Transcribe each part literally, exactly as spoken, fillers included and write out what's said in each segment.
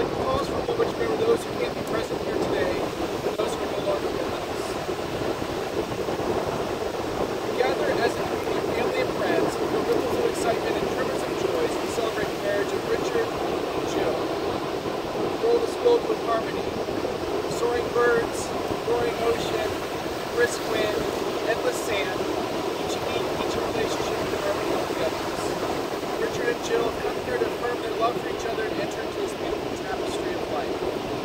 like to pause for a moment to remember those who can't be present here today and those who are no longer with us. We gather as a family and friends with ripples of excitement and tremors of joy as we celebrate the marriage of Richard and Jill. The world is filled with harmony. Soaring birds, roaring ocean, brisk wind, endless sand, each unique, each relationship in harmony with the others. Richard and Jill have come here to affirm their love for each other and enter into this beautiful tapestry of life.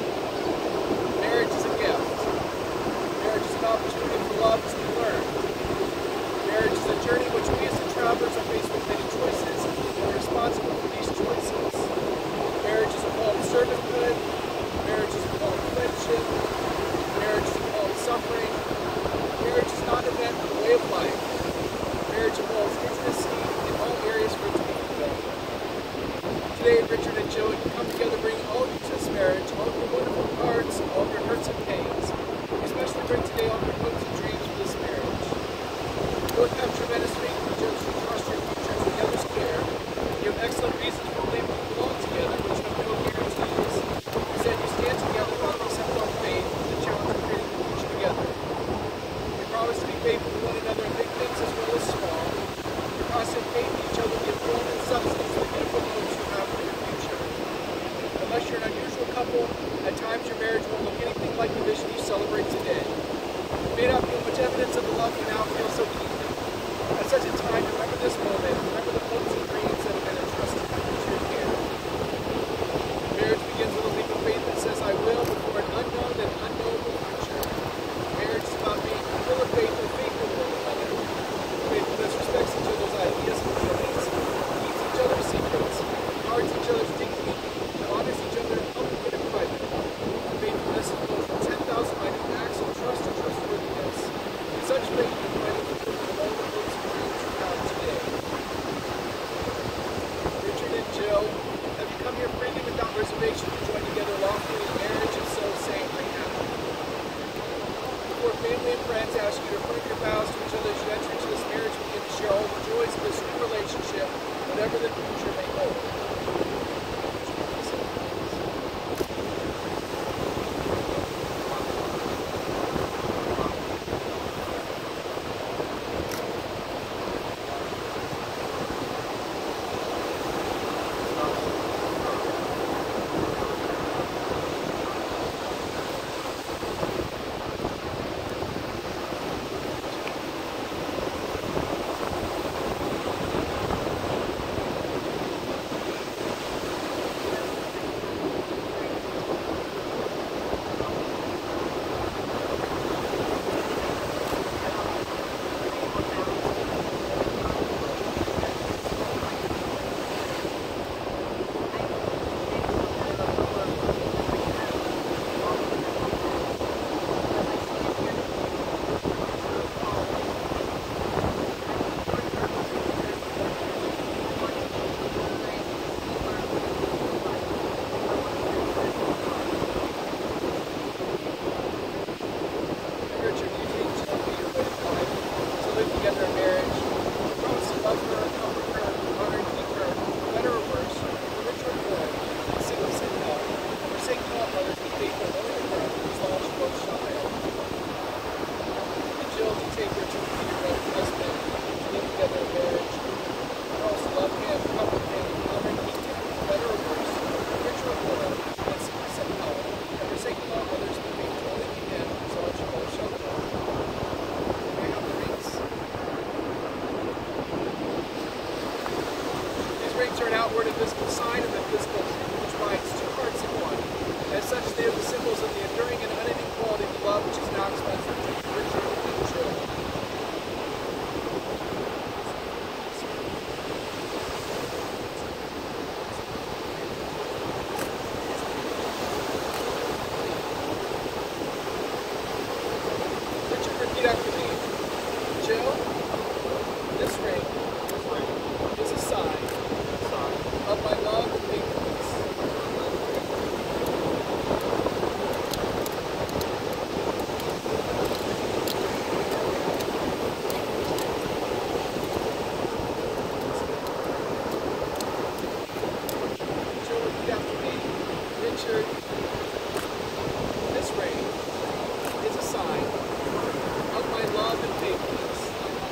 Marriage is a gift. Marriage is an opportunity for love to be learned. Marriage is a journey in which we as the travelers are faced with many choices and are responsible for these choices. Marriage is a call to servanthood. Marriage is a call to friendship. Marriage is a call to suffering. Marriage is not an event, but a way of life. Marriage involves intimacy in all areas for it to be fulfilled. Today, Richard and Jill can come together bringing all of you to this marriage, all of your wonderful parts, all of your hurts and pains. We especially bring today all of your hopes and dreams for this marriage. Both have tremendous faith in each other to trust your future to the other's care. You have excellent reasons for believing you belong together, which have no guarantees. Instead, you stand together while you accept our faith and the challenge of creating the future together. We promise to be faithful to one another in big things as well as small. Your constant faith in each other will give form and substance to the beautiful hopes you have for your future. Unless you're an unusual couple, at times your marriage won't look anything like the vision you celebrate today. You may not feel much evidence of the love you now feel so deeply. At such a time, remember this moment. Remember the hopes and dreams that have been entrusted to your care. Marriage begins with a leap of faith that says, I will, before an unknown and unknowable future. Marriage is about being full of faith and faithful to one another. Faithfulness respects each other's ideas and feelings, keeps each other's secrets, guards each other's dignity, and honors each other in public and in private. Faithfulness is built from ten thousand minute acts of trust and trustworthiness. In such faith, you are ready to fulfill all the hopes and dreams you have today. Richard and Jill, have you come here freely without reservation to join together lawfully in marriage, and so say, I have. Before family and friends ask you to affirm your vows to each other as you enter into this marriage, begin to share all the joys of this new relationship, whatever the future may hold. Are an outward and visible sign of the physical truth which binds two hearts in one. As such, they are the symbols of the enduring and unending quality of the love which is now expressed between Richard and Jill. Richard, repeat after me. Jill, this ring is a sign of my love and faithfulness. Richard, this ring is a sign of my love and faithfulness.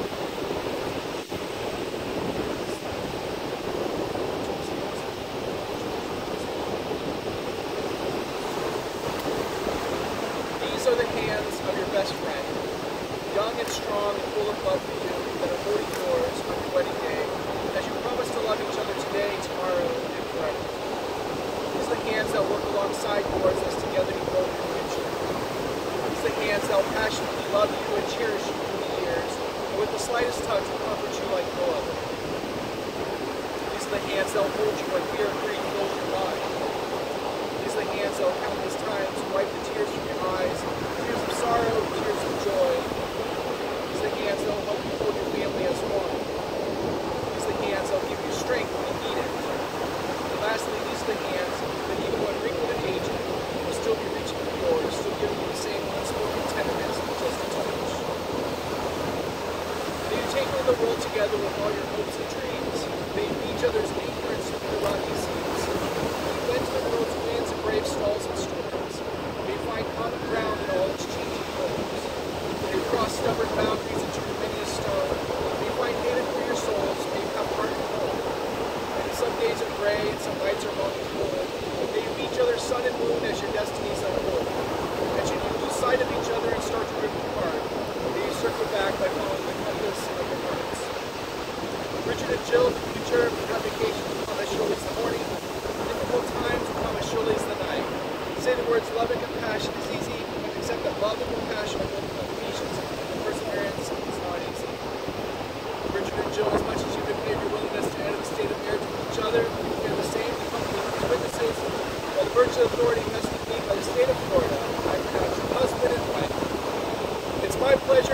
These are the hands of your best friend, young and strong and full of love for you, that are holding yours on your wedding day, as you promise to love each other today, tomorrow, and forever. These are the hands that work alongside yours as together you grow your future. These are the hands that will passionately love you and cherish you through the years, and with the slightest touch will comfort you like no other. These are the hands that will hold you when fear and grief fills your mind. These are the hands that will countless times wipe the tears from your eyes, tears of sorrow, tears of joy. These are the hands that will help you hold your family as one. These are the hands that will give you strength when you need it. And lastly, these are the hands that even when wrinkled and aged, will still be reaching for yours, still giving you the same unspoken tenderness with just a touch. May you take on the world together with all your hopes and dreams. May you be each other's anchor and smooth the rocky seas. May you bend to the world's winds and brave stalls and storms. May you find common ground in all its changing forms. May you cross stubborn boundaries and turn many a stone. May you find haven for your souls. May you have heart and home. And some days are gray and some nights are long and cold. May you be each other's sun and moon as your destinies unfold. And should you lose sight of each other and start to drift apart, may you circle back by following the compass of your hearts. Richard and Jill, the future, have vacation will come as surely as the morning. Difficult times will come as surely as the night. Say the words love and compassion is easy, but accept that love and compassion are both qualifications, and perseverance is not easy. Richard and Jill, as much as you declare your willingness to enter the state of marriage with each other, you declare the same to come as witnesses, while the virtue of authority vested in me by the state of Florida, I pronounce you husband and wife. It's my pleasure